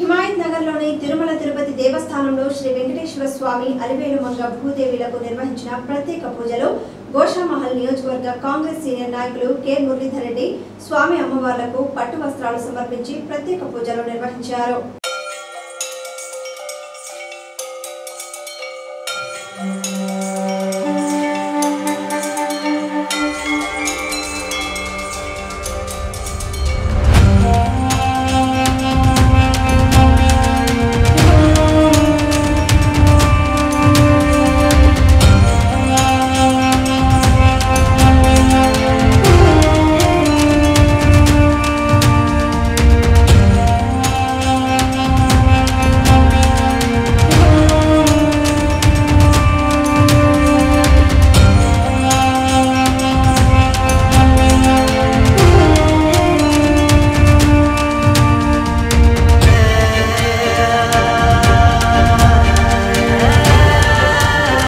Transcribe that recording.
హిమాయత్ నగర్లోని తిరుమల తిరుపతి దేవస్థానంలో శ్రీ వెంకటేశ్వర స్వామి అలివేలుమంగ భూదేవిలకు నిర్వహించిన ప్రత్యేక పూజలో గోషామహల్ నియోజకవర్గ కాంగ్రెస్ సీనియర్ నాయకులు కె మురళీధర్ రెడ్డి స్వామి అమ్మవార్లకు పట్టు వస్త్రాలు సమర్పించి ప్రత్యేక పూజలు నిర్వహించారు.